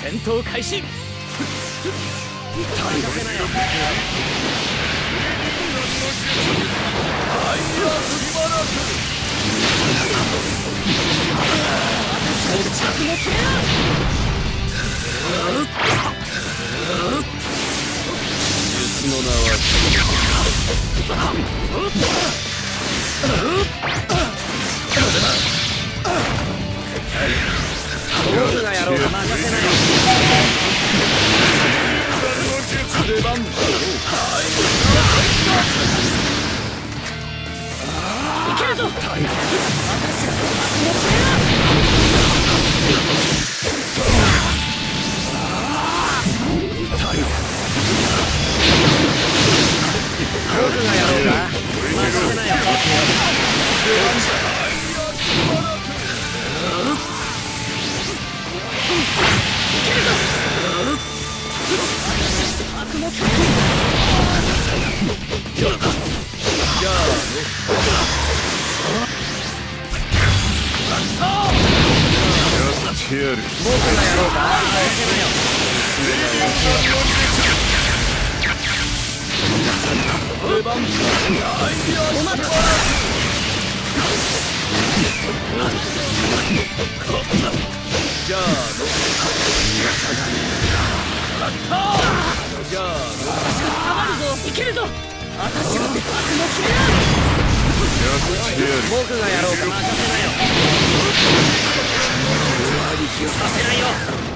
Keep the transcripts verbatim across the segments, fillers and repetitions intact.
戦闘開始。術の名は僕がやろう。任せないよ。出番。いけるぞ。私が僕がやろうか。任せないよ。僕がやろうか。じゃあじゃあ私がたまるぞ。いけるぞ。私が悪の決めだ。僕がやろうか。任せなよ。させないよ。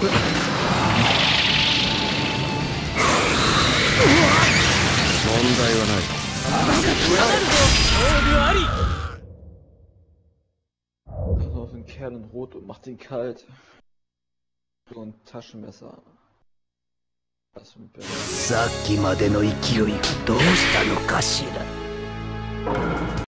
問題はない。私がたまるぞ。勝負あり。 Kommt auf den Kerl in Rot und macht ihn kalt. So ein Taschenmesser. さっきまでの勢いはどうしたのかしら。